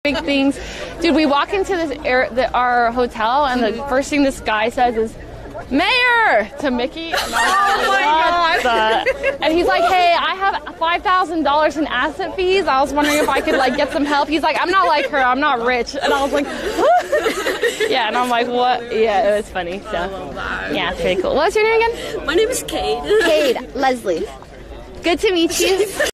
big things. Dude, we walk into our hotel, and the first thing this guy says is, "Mayor!" to Mickey. And I was God. And he's like, "Hey, I have $5,000 in asset fees. I was wondering if I could like get some help." He's like, "I'm not like her. I'm not rich." And I was like, yeah. And I'm like, what? Yeah, it was funny. So, yeah, it's pretty cool. What's your name again? My name is Cade. Cade. Leslie. Good to meet you.